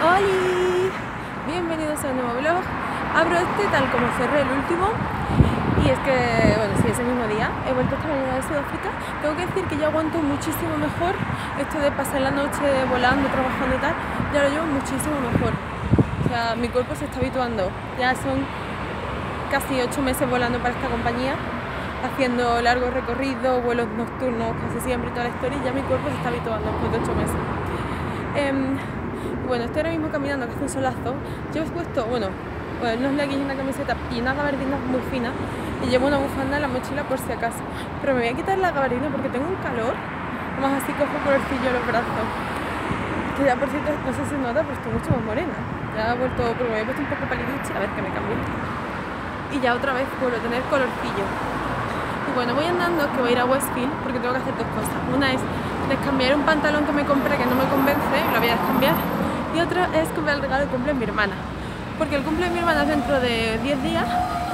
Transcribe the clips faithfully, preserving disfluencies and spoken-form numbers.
¡Holi! Bienvenidos a un nuevo vlog. Abro este tal como cerré el último. Y es que, bueno, sí, ese mismo día he vuelto esta mañana de Sudáfrica. Tengo que decir que yo aguanto muchísimo mejor esto de pasar la noche volando, trabajando y tal. Ya lo llevo muchísimo mejor. O sea, mi cuerpo se está habituando. Ya son casi ocho meses volando para esta compañía, haciendo largos recorridos, vuelos nocturnos casi siempre y toda la historia, y ya mi cuerpo se está habituando después de ocho meses. Eh, bueno, estoy ahora mismo caminando, que hace un solazo. Yo he puesto, bueno, unos leggings y una camiseta y una gabardina muy fina, y llevo una bufanda en la mochila por si acaso. Pero me voy a quitar la gabardina porque tengo un calor, además así cojo colorcillo los brazos. Que ya por cierto, no sé si se nota, pero estoy mucho más morena. Ya he vuelto, porque me he puesto un poco paliduche, a ver que me cambie. Y ya otra vez vuelvo a tener colorcillo. Y bueno, voy andando, que voy a ir a Westfield porque tengo que hacer dos cosas. Una es descambiar un pantalón que me compré que no me convence, lo voy a descambiar. Y otra es comprar el regalo de cumple de mi hermana, porque el cumple de mi hermana es dentro de diez días.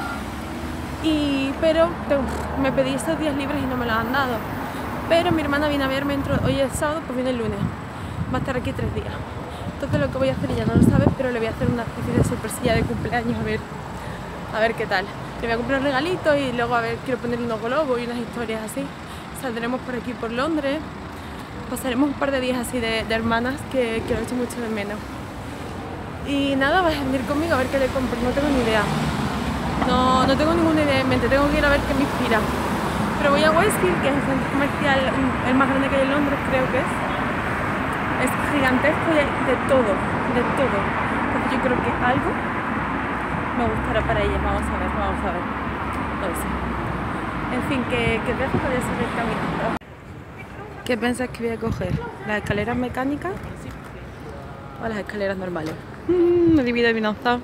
Y, pero tengo, me pedí estos días libres y no me los han dado. Pero mi hermana viene a verme, dentro, hoy es sábado, pues viene el lunes. Va a estar aquí tres días. Entonces lo que voy a hacer, ella no lo sabe, pero le voy a hacer una especie de sorpresilla de cumpleaños, a ver, a ver qué tal. Le voy a comprar un regalito y luego a ver, quiero ponerle unos globos y unas historias así. Saldremos por aquí, por Londres. Pasaremos un par de días así de, de hermanas que, que lo he hecho mucho de menos. Y nada, vas a venir conmigo a ver qué le compro, no tengo ni idea. No, no tengo ninguna idea en mente, tengo que ir a ver qué me inspira. Pero voy a Westfield, que es el centro comercial, el más grande que hay en Londres, creo que es. Es gigantesco y hay de todo, de todo. Entonces yo creo que algo me gustará para ella, vamos a ver, vamos a ver. No lo sé. En fin, que, que dejo para seguir caminando. ¿Qué piensas que voy a coger? ¿Las escaleras mecánicas o las escaleras normales? Mm, me divido adivinanza.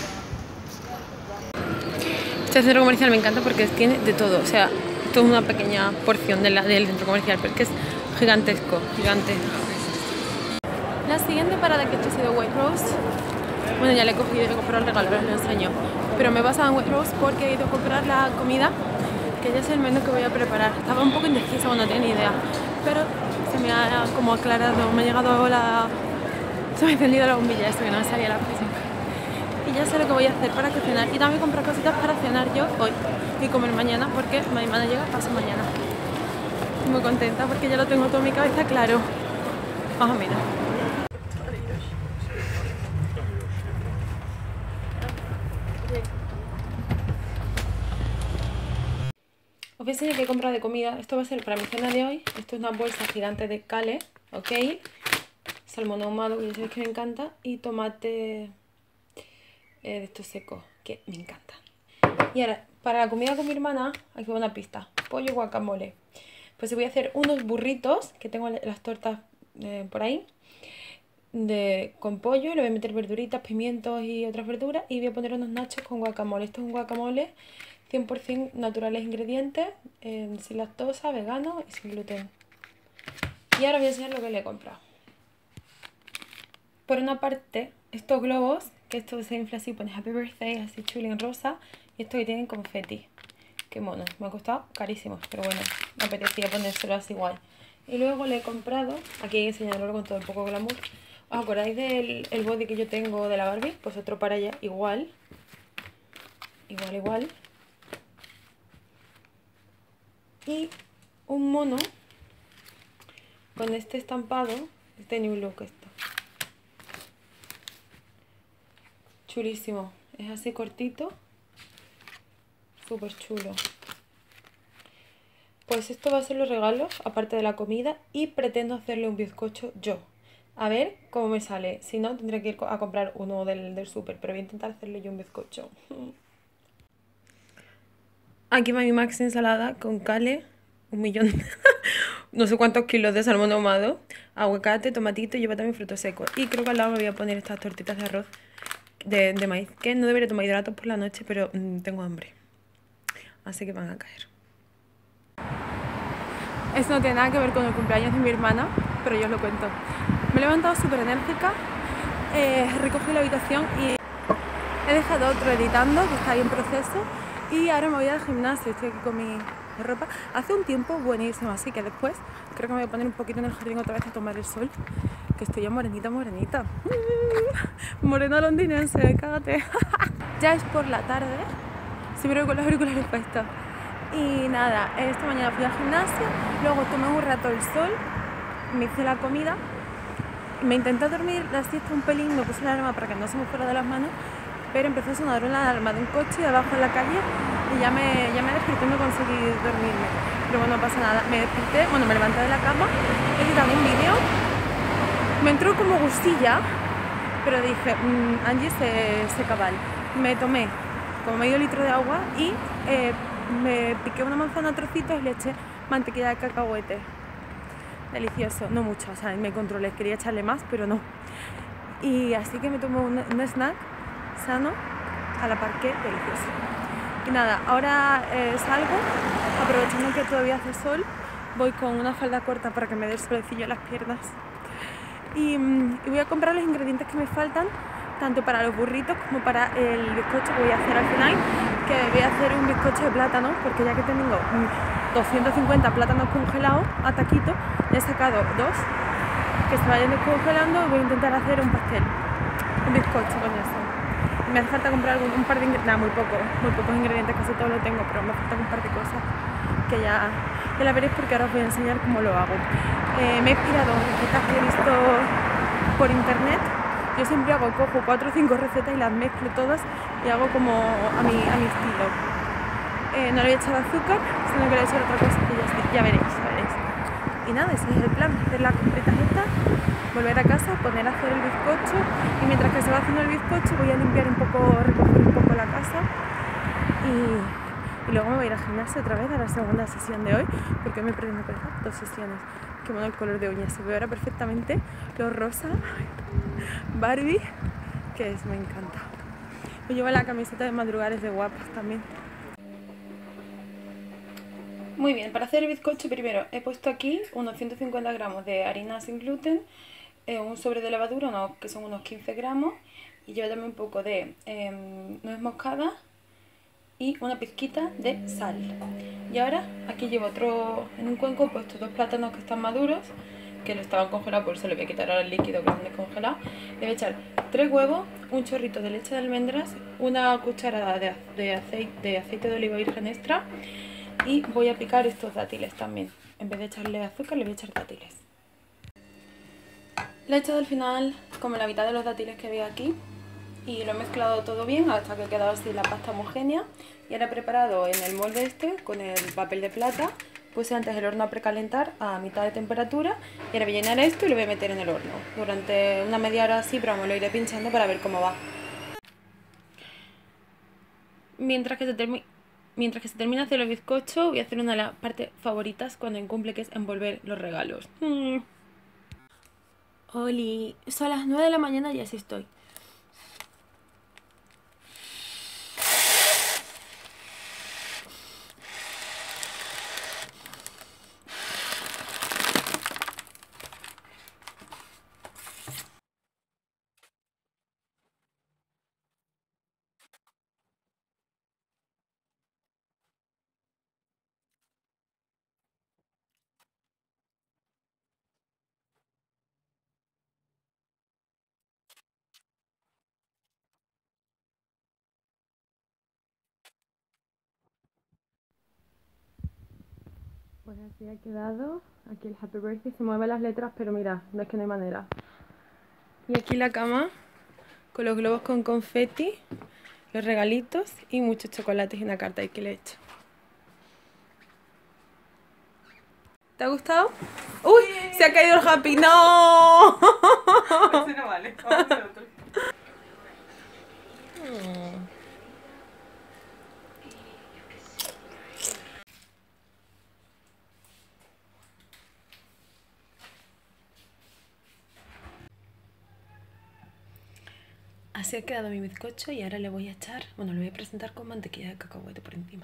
Este centro comercial me encanta porque tiene de todo. O sea, esto es una pequeña porción de la, del centro comercial, pero es que es gigantesco, gigante. La siguiente parada que he hecho ha sido Waitrose. Bueno, ya le he cogido y he comprado el regalo, os lo enseño. Pero me he pasado en Waitrose porque he ido a comprar la comida, que ya es el menú que voy a preparar. Estaba un poco indecisa, bueno, no tenía ni idea. Pero se me ha como aclarado, me ha llegado la... Se me ha encendido la bombilla, esto que no me salía la presión. Y ya sé lo que voy a hacer para cocinar. Y también comprar cositas para cenar yo hoy y comer mañana, porque mi hermana llega paso mañana. Estoy muy contenta porque ya lo tengo todo en mi cabeza claro. Más o menos. Os voy a enseñar qué he comprado de comida. Esto va a ser para mi cena de hoy. Esto es una bolsa gigante de Kale, ok. Salmón ahumado, que ya sabéis que me encanta. Y tomate eh, de estos secos, que me encanta. Y ahora, para la comida con mi hermana, aquí va una pista. Pollo guacamole. Pues voy a hacer unos burritos, que tengo las tortas eh, por ahí, de, con pollo. Le voy a meter verduritas, pimientos y otras verduras. Y voy a poner unos nachos con guacamole. Esto es un guacamole cien por cien naturales ingredientes, eh, sin lactosa, vegano y sin gluten. Y ahora voy a enseñar lo que le he comprado. Por una parte, estos globos, que esto se infla así, pone Happy Birthday, así chulo en rosa, y estos que tienen confeti. Qué mono, me ha costado carísimo, pero bueno, me apetecía ponérselo así igual. Y luego le he comprado, aquí hay que enseñarlo con todo un poco glamour. ¿Os acordáis del el body que yo tengo de la Barbie? Pues otro para ella, igual. Igual, igual. Y un mono con este estampado, este New Look esto. Chulísimo, es así cortito, súper chulo. Pues esto va a ser los regalos, aparte de la comida, y pretendo hacerle un bizcocho yo. A ver cómo me sale, si no tendré que ir a comprar uno del, del súper, pero voy a intentar hacerle yo un bizcocho. Aquí va mi Max ensalada con Kale, un millón, no sé cuántos kilos de salmón ahumado, aguacate, tomatito y lleva también frutos secos. Y creo que al lado me voy a poner estas tortitas de arroz de, de maíz, que no debería tomar hidratos por la noche, pero mmm, tengo hambre, así que van a caer. Eso no tiene nada que ver con el cumpleaños de mi hermana, pero yo os lo cuento. Me he levantado súper enérgica, eh, recogí la habitación y he dejado otro editando, que está ahí en proceso. Y ahora me voy al gimnasio, estoy aquí con mi, de ropa. Hace un tiempo buenísimo, así que después creo que me voy a poner un poquito en el jardín otra vez a tomar el sol, que estoy ya morenita, morenita. Morena londinense, cágate. Ya es por la tarde, siempre voy con los auriculares puestos. Y nada, esta mañana fui al gimnasio, luego tomé un rato el sol, me hice la comida, me intenté dormir la siesta un pelín, me puse la alarma para que no se me fuera de las manos, pero empezó a sonar una alarma de un coche de abajo en la calle y ya me, ya me desperté y no conseguí dormirme. Pero bueno, no pasa nada, me desperté, bueno, me levanté de la cama, he editado un vídeo, me entró como gustilla, pero dije, mmm, Angie se, se cabal. Me tomé como medio litro de agua y eh, me piqué una manzana a trocitos y le eché mantequilla de cacahuete. Delicioso, no mucho, o sea, me controlé, quería echarle más, pero no. Y así que me tomé un, un snack sano, a la par que delicioso. Y nada, ahora eh, salgo, aprovechando que todavía hace sol, voy con una falda corta para que me dé el solecillo en las piernas. Y, y voy a comprar los ingredientes que me faltan, tanto para los burritos como para el bizcocho que voy a hacer al final, que voy a hacer un bizcocho de plátano, porque ya que tengo doscientos cincuenta plátanos congelados a taquito, he sacado dos que se vayan descongelando y voy a intentar hacer un pastel, un bizcocho con eso. Y me hace falta comprar algún, un par de ingredientes, nada, muy poco, muy pocos ingredientes, casi todos lo tengo, pero me falta un par de cosas que ya, ya la veréis porque ahora os voy a enseñar cómo lo hago. Eh, me he inspirado en recetas que he visto por internet. Yo siempre hago, cojo cuatro o cinco recetas y las mezclo todas y hago como a mi, a mi estilo. Eh, no le voy a echar azúcar, sino que le voy a echar otra cosa que ya, ya veréis, ya veréis. Y nada, ese es el plan, hacer las completas estas, volver a casa, poner a hacer el bizcocho y mientras que se va haciendo el bizcocho voy a limpiar un poco, recoger un poco la casa y, y luego me voy a ir al gimnasio otra vez a la segunda sesión de hoy porque me pretendo empezar dos sesiones. Qué bueno el color de uñas, se ve ahora perfectamente lo rosa Barbie, que es, me encanta. Me llevo la camiseta de madrugales de guapas también. Muy bien, para hacer el bizcocho primero he puesto aquí unos ciento cincuenta gramos de harina sin gluten, eh, un sobre de levadura, unos, que son unos quince gramos, y llevo también un poco de eh, nuez moscada y una pizquita de sal. Y ahora aquí llevo otro, en un cuenco he puesto dos plátanos que están maduros, que lo estaban congelados, por eso le voy a quitar ahora el líquido que lo han descongelado. Le voy a echar tres huevos, un chorrito de leche de almendras, una cucharada de, de, aceite, de aceite de oliva virgen extra y voy a picar estos dátiles también. En vez de echarle azúcar le voy a echar dátiles. Le he echado al final como la mitad de los dátiles que veis aquí y lo he mezclado todo bien hasta que ha quedado así la pasta homogénea. Y ahora he preparado en el molde este con el papel de plata. Puse antes el horno a precalentar a mitad de temperatura y ahora voy a llenar esto y lo voy a meter en el horno durante una media hora así, pero me lo iré pinchando para ver cómo va. Mientras que se termina Mientras que se termina de hacer el bizcocho, voy a hacer una de las partes favoritas cuando cumple, que es envolver los regalos. Mm. Oli, son las nueve de la mañana y así estoy. Pues así ha quedado. Aquí el Happy Birthday, se mueven las letras, pero mira, no es que no hay manera. Y aquí la cama, con los globos con confeti, los regalitos y muchos chocolates y una carta ahí que le he hecho. ¿Te ha gustado? ¡Uy! ¡Se ha caído el Happy! ¡No! Ese no vale, vamos a hacer otro. Hmm. Así ha quedado mi bizcocho y ahora le voy a echar, bueno, lo voy a presentar con mantequilla de cacahuete por encima.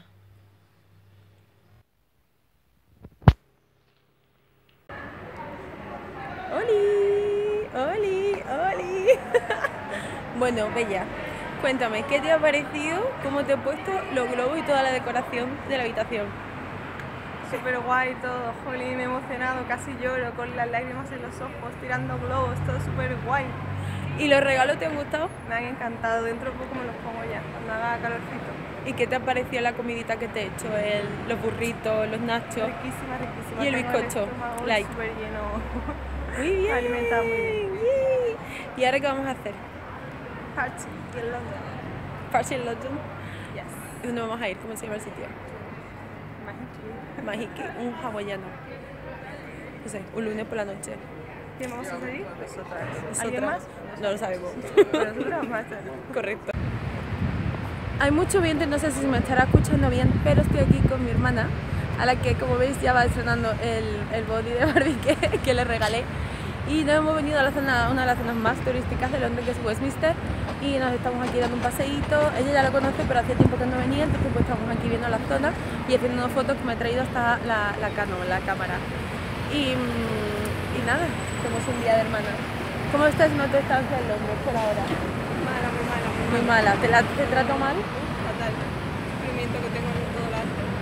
¡Oli! ¡Oli! ¡Oli! Bueno, Bella, cuéntame, ¿qué te ha parecido? ¿Cómo te he puesto los globos y toda la decoración de la habitación? súper guay todo, jolín, me he emocionado, casi lloro, con las lágrimas en los ojos, tirando globos, todo súper guay. ¿Y los regalos te han gustado? Me han encantado, dentro de poco me los pongo ya, cuando haga calorcito. ¿Y qué te ha parecido la comidita que te he hecho? El, los burritos, los nachos. Riquísima, riquísima. Y el Tengo bizcocho, estómago like. súper lleno. Muy bien. Me ha alimentado muy bien. Yay. ¿Y ahora qué vamos a hacer? Party in London. Party in London. Yes. ¿Y dónde vamos a ir? ¿Cómo se llama el sitio? Mahiki. Mahiki, un hawaiano. No sé, un lunes por la noche. ¿Quién vamos a salir? Nosotras. ¿Nosotras? ¿Alguien más? No lo sabemos. Pero nosotros vamos a hacer. Correcto. Hay mucho viento y no sé si se me estará escuchando bien, pero estoy aquí con mi hermana, a la que, como veis, ya va estrenando el, el body de Barbie que, que le regalé. Y nos hemos venido a la zona, una de las zonas más turísticas de Londres, que es Westminster, y nos estamos aquí dando un paseíto. Ella ya lo conoce, pero hacía tiempo que no venía, entonces pues estamos aquí viendo la zona y haciendo unas fotos que me ha traído hasta la, la Canon, la cámara. Y, y nada, como es un día de hermana. ¿Cómo está siendo tu estancia en Londres por ahora? Mala, muy mala, muy Muy mala. ¿Te, la, te trato mal? fatal. Sufrimiento que tengo en todo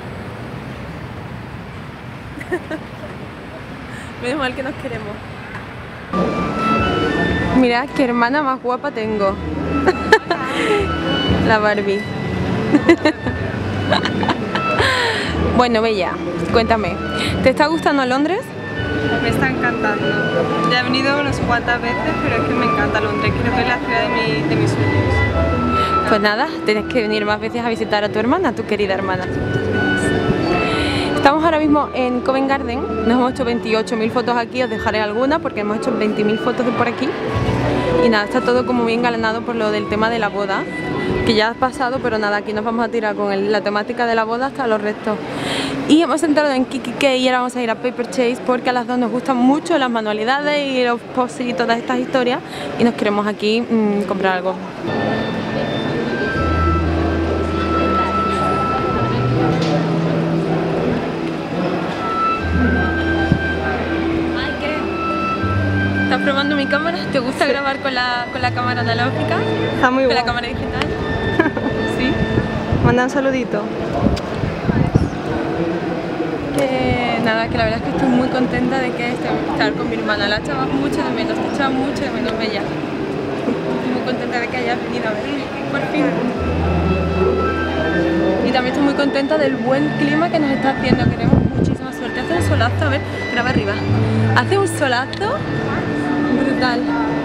el arte. Menos mal que nos queremos. Mira qué hermana más guapa tengo. La Barbie. Bueno, Bella, cuéntame, ¿te está gustando Londres? Me está encantando. Ya he venido unas cuantas veces, pero es que me encanta Londres. Creo que es la ciudad de, mi, de mis sueños. Pues nada, tienes que venir más veces a visitar a tu hermana, tu querida hermana. Estamos ahora mismo en Covent Garden, nos hemos hecho veintiocho mil fotos aquí, os dejaré algunas porque hemos hecho veinte mil fotos de por aquí. Y nada, está todo como bien galanado por lo del tema de la boda, que ya ha pasado, pero nada, aquí nos vamos a tirar con el, la temática de la boda hasta los restos. Y hemos entrado en Kiki K y ahora vamos a ir a Paper Chase porque a las dos nos gustan mucho las manualidades y los posts y todas estas historias y nos queremos aquí mmm, comprar algo. ¿Estás probando mi cámara? ¿Te gusta sí. grabar con la, con la cámara analógica? Está muy ¿Con guay. la cámara digital? ¿Sí? Manda un saludito. Que nada, que la verdad es que estoy muy contenta de que esté, estar con mi hermana. La echaba mucho de menos, te echaba mucho de menos, Bella. Estoy muy contenta de que hayas venido a verme, por fin. Y también estoy muy contenta del buen clima que nos está haciendo, que tenemos muchísima suerte. Hace un solazo, a ver, graba arriba. Hace un solazo brutal.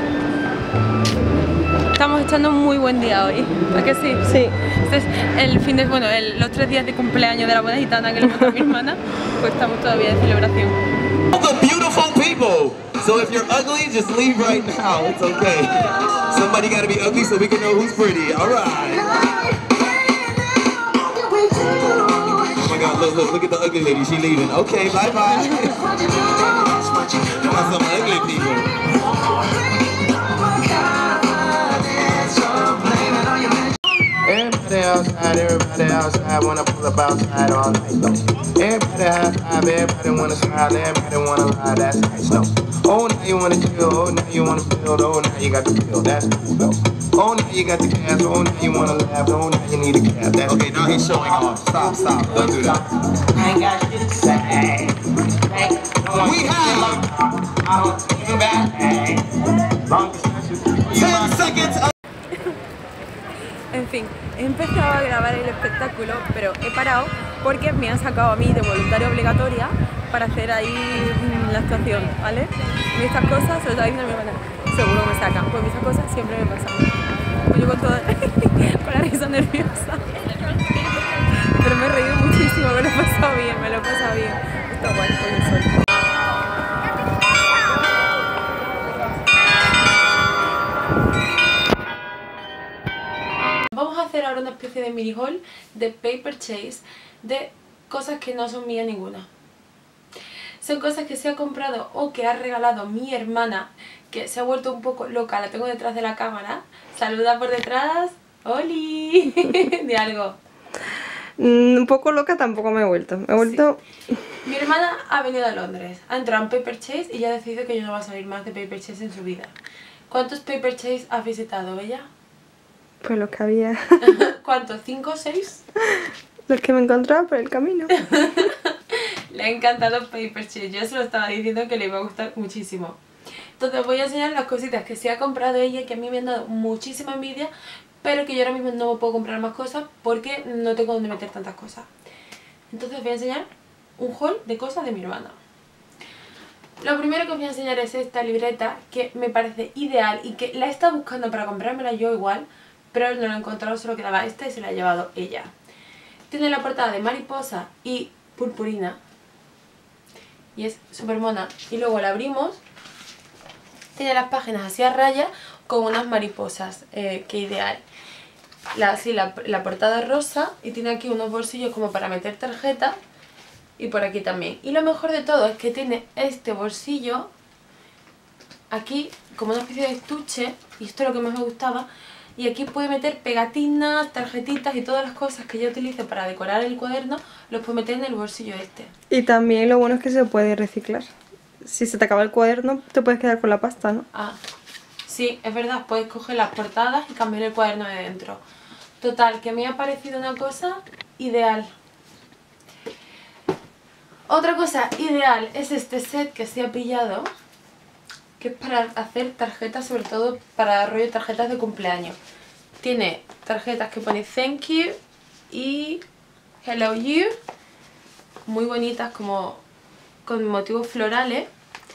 Estamos echando un muy buen día hoy, ¿a que sí? Sí. Este es el fin de, bueno, el, los tres días de cumpleaños de la boda gitana que le mandó a mi hermana, pues estamos todavía de celebración. All the beautiful people. So if you're ugly, just leave right now. It's okay. Somebody gotta be ugly so we can know who's pretty. All right. Oh my God! Look, look, look at the ugly lady. She leaving. Okay, bye bye. Got some ugly people. Everybody outside, everybody outside, wanna pull up outside all night though. Everybody outside, everybody wanna smile, everybody wanna lie, that's nice though. Oh, now you wanna chill, oh, now you wanna feel, oh, now you got the feel, that's cool though. Oh, now you got the gas, oh, now you wanna laugh, oh, now you need a cab, that's Okay, now he's showing off. Stop, stop. Don't do that. I ain't got shit to say. We have I don't think back. Long distance. ten seconds. Of En fin, he empezado a grabar el espectáculo, pero he parado porque me han sacado a mí de voluntaria obligatoria para hacer ahí mmm, la actuación, ¿vale? Y estas cosas, se lo está diciendo mi hermana, seguro me sacan, pues estas cosas siempre me pasan. Pues yo con toda, con la risa nerviosa. Pero me he reído muchísimo, me lo he pasado bien, me lo he pasado bien. Está guay con el sol. Vamos a hacer ahora una especie de mini haul de Paper Chase de cosas que no son mías ninguna. Son cosas que se ha comprado o que ha regalado mi hermana, que se ha vuelto un poco loca, la tengo detrás de la cámara. Saluda por detrás. ¡Oli! De algo. Mm, un poco loca tampoco me he vuelto. Me he vuelto... Sí. Mi hermana ha venido a Londres, ha entrado en Paper Chase y ya ha decidido que yo no va a salir más de Paper Chase en su vida. ¿Cuántos Paper Chase has visitado, Bella? Pues los que había. ¿Cuántos? ¿Cinco o seis? Los que me encontraba por el camino. Le ha encantado Paperchase. Yo se lo estaba diciendo que le iba a gustar muchísimo. Entonces voy a enseñar las cositas que sí ha comprado ella, que a mí me han dado muchísima envidia, pero que yo ahora mismo no me puedo comprar más cosas porque no tengo donde meter tantas cosas. Entonces voy a enseñar un haul de cosas de mi hermana. Lo primero que os voy a enseñar es esta libreta, que me parece ideal y que la he estado buscando para comprármela yo igual, pero no la he encontrado, solo quedaba esta y se la ha llevado ella. Tiene la portada de mariposa y purpurina y es súper mona. Y luego la abrimos, tiene las páginas así a rayas con unas mariposas, eh, que ideal. La, sí, la, la portada es rosa y tiene aquí unos bolsillos como para meter tarjetas y por aquí también. Y lo mejor de todo es que tiene este bolsillo aquí como una especie de estuche, y esto es lo que más me gustaba. Y aquí puede meter pegatinas, tarjetitas y todas las cosas que yo utilice para decorar el cuaderno, los puedo meter en el bolsillo este. Y también lo bueno es que se puede reciclar. Si se te acaba el cuaderno, te puedes quedar con la pasta, ¿no? Ah, sí, es verdad, puedes coger las portadas y cambiar el cuaderno de dentro. Total, que me ha parecido una cosa ideal. Otra cosa ideal es este set que se ha pillado, que es para hacer tarjetas, sobre todo para rollo tarjetas de cumpleaños. Tiene tarjetas que pone thank you y hello you, muy bonitas, como con motivos florales.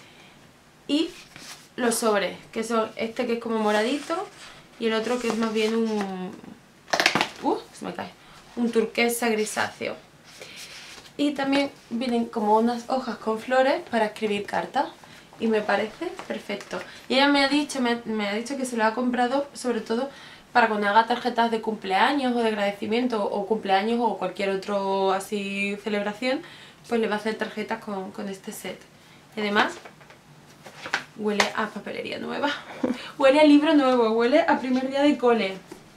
Y los sobres, que son este que es como moradito y el otro que es más bien un... Uh, se me cae. Un turquesa grisáceo. Y también vienen como unas hojas con flores para escribir cartas. Y me parece perfecto. Y ella me ha dicho, me, me ha dicho que se lo ha comprado sobre todo para cuando haga tarjetas de cumpleaños o de agradecimiento, o cumpleaños o cualquier otro así celebración, pues le va a hacer tarjetas con, con este set. Y además huele a papelería nueva, huele a libro nuevo, huele a primer día de cole.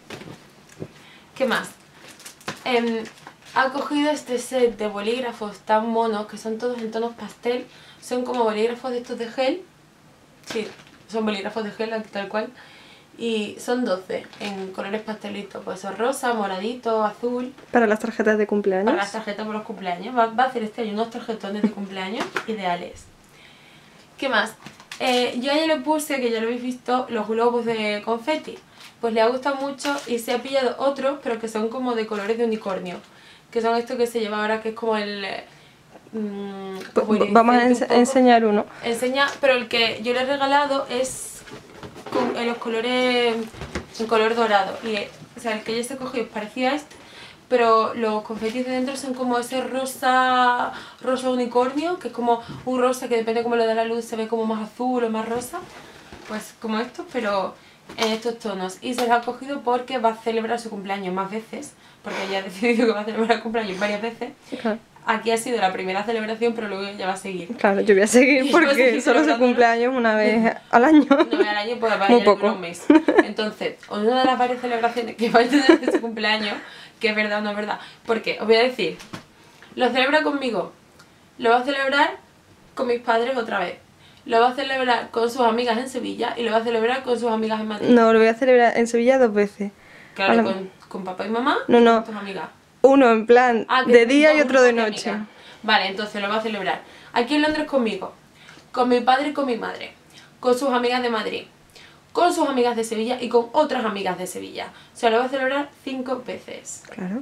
¿Qué más? Eh, ha cogido este set de bolígrafos tan monos, que son todos en tonos pastel. Son como bolígrafos de estos de gel. Sí, son bolígrafos de gel tal cual. Y son doce en colores pastelitos, pues son rosa, moradito, azul. Para las tarjetas de cumpleaños. Para las tarjetas por los cumpleaños. Va, va a hacer este año unos tarjetones de cumpleaños ideales. ¿Qué más? Eh, yo a ella le puse, que ya lo habéis visto, los globos de confeti. Pues le ha gustado mucho y se ha pillado otros, pero que son como de colores de unicornio. Que son estos que se lleva ahora, que es como el... Mmm, pues vamos a ens enseñar uno. Enseña, pero el que yo le he regalado es con, en los colores, en color dorado. Y, o sea, el que ella se cogió es parecido a este, pero los confetis de dentro son como ese rosa, rosa unicornio, que es como un rosa que depende cómo le da la luz, se ve como más azul o más rosa. Pues como estos, pero en estos tonos. Y se los ha cogido porque va a celebrar su cumpleaños más veces, porque ella ha decidido que va a celebrar el cumpleaños varias veces. Claro. Aquí ha sido la primera celebración, pero luego ella va a seguir. Claro, yo voy a seguir porque solo se cumpleaños una vez al año. Una vez al año, pues va a ir un mes. Entonces, una de las varias celebraciones que va a tener de su cumpleaños, que es verdad o no es verdad, porque os voy a decir, lo celebra conmigo, lo va a celebrar con mis padres otra vez, lo va a celebrar con sus amigas en Sevilla y lo va a celebrar con sus amigas en Madrid. No, lo voy a celebrar en Sevilla dos veces. Claro, con, con papá y mamá, no, no. con tus amigas. Uno en plan ah, de día y otro de noche. Amiga. Vale, entonces lo va a celebrar aquí en Londres conmigo, con mi padre y con mi madre, con sus amigas de Madrid, con sus amigas de Sevilla y con otras amigas de Sevilla. O sea, lo va a celebrar cinco veces. Claro.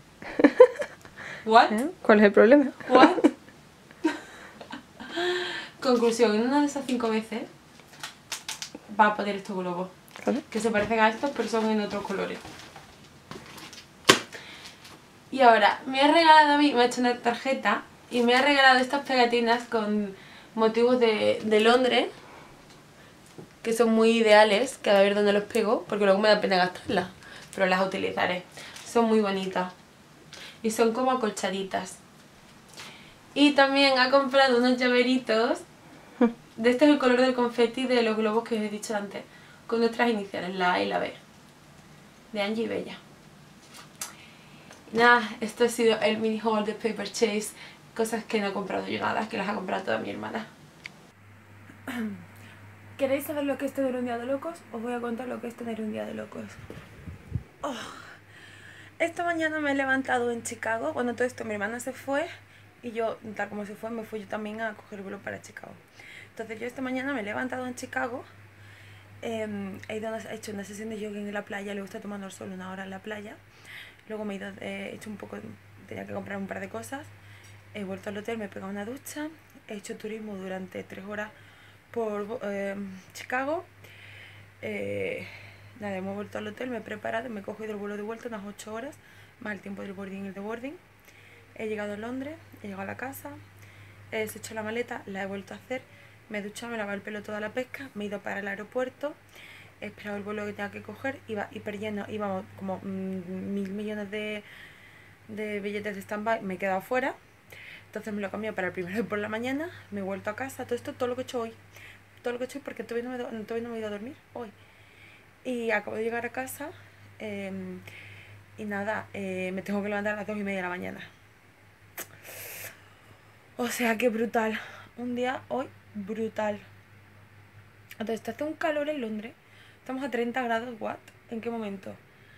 ¿What? ¿Eh? ¿Cuál es el problema? ¿What? Conclusión, en una de esas cinco veces va a poner estos globos. Claro. Que se parecen a estos, pero son en otros colores. Y ahora, me ha regalado a mí, me ha hecho una tarjeta y me ha regalado estas pegatinas con motivos de, de Londres, que son muy ideales, que a ver dónde los pego, porque luego me da pena gastarlas, pero las utilizaré. Son muy bonitas y son como acolchaditas. Y también ha comprado unos llaveritos, de este es el color del confeti de los globos que os he dicho antes, con nuestras iniciales, la A y la B, de Angie y Bella. Nada, esto ha sido el mini haul de Paperchase, cosas que no he comprado yo nada, que las ha comprado toda mi hermana. ¿Queréis saber lo que es tener un día de locos? Os voy a contar lo que es tener un día de locos. Oh. Esta mañana me he levantado en Chicago, cuando todo esto mi hermana se fue, y yo, tal como se fue, me fui yo también a coger el vuelo para Chicago. Entonces yo esta mañana me he levantado en Chicago, eh, he, ido a, he hecho una sesión de jogging en la playa, le gusta tomando el sol una hora en la playa, luego me he ido, eh, he hecho un poco, tenía que comprar un par de cosas, he vuelto al hotel, me he pegado una ducha, he hecho turismo durante tres horas por eh, Chicago, eh, nada, hemos vuelto al hotel, me he preparado, me he cogido el vuelo de vuelta unas ocho horas, más el tiempo del boarding y el de boarding. He llegado a Londres, he llegado a la casa, he deshecho la maleta, la he vuelto a hacer, me he duchado, me he lavado el pelo toda la pesca, me he ido para el aeropuerto, he esperado el vuelo que tenía que coger, iba hiper lleno, íbamos como mmm, mil millones de, de billetes de stand-by, me he quedado fuera, entonces me lo he cambiado para el primero por la mañana, me he vuelto a casa, todo esto, todo lo que he hecho hoy, todo lo que he hecho hoy porque todavía no me, todavía no me he ido a dormir hoy. Y acabo de llegar a casa eh, y nada, eh, me tengo que levantar a las dos y media de la mañana. O sea, que brutal. Un día hoy brutal. Entonces, hace un calor en Londres. Estamos a treinta grados, ¿what? ¿En qué momento?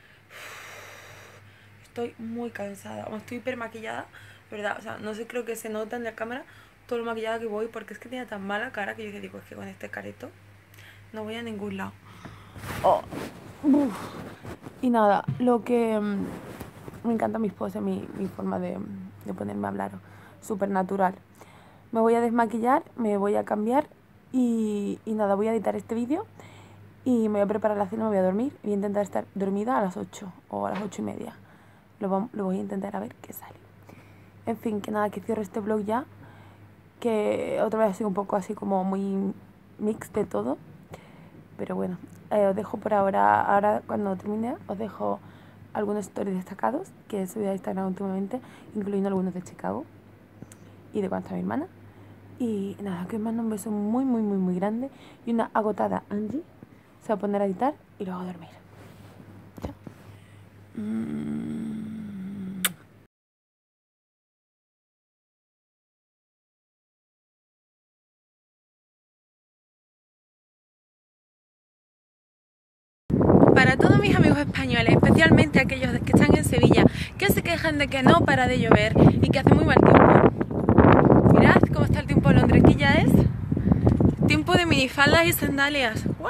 Estoy muy cansada. Estoy hiper maquillada, ¿verdad? O sea, no sé, creo que se nota en la cámara todo lo maquillada que voy porque es que tenía tan mala cara que yo digo, es que con este careto no voy a ningún lado. Oh. Uf. Y nada, lo que um, me encanta mis poses, mi, mi forma de, de ponerme a hablar, súper natural. Me voy a desmaquillar, me voy a cambiar y, y nada, voy a editar este vídeo y me voy a preparar la cena, me voy a dormir y voy a intentar estar dormida a las ocho o a las ocho y media. Lo, lo voy a intentar a ver qué sale. En fin, que nada, que cierro este vlog ya, que otra vez ha sido un poco así como muy mix de todo, pero bueno. Eh, os dejo por ahora, ahora cuando termine, os dejo algunos stories destacados que he subido a Instagram últimamente, incluyendo algunos de Chicago y de cuando está mi hermana. Y nada, que os mando un beso muy, muy, muy, muy grande y una agotada Angie se va a poner a editar y luego a dormir. Chao. Mm. Para todos mis amigos españoles, especialmente aquellos que están en Sevilla, que se quejan de que no para de llover y que hace muy mal tiempo. Mirad cómo está el tiempo en Londres, que ya es tiempo de minifaldas y sandalias. ¡Guau!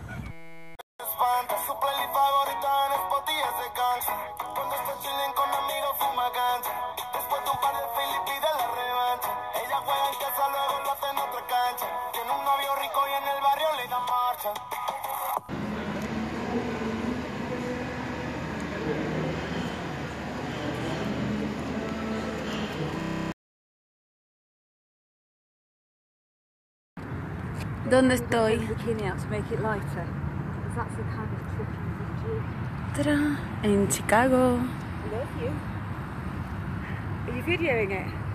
¿Dónde estoy? ¡Tarán! En Chicago. Are you videoing it?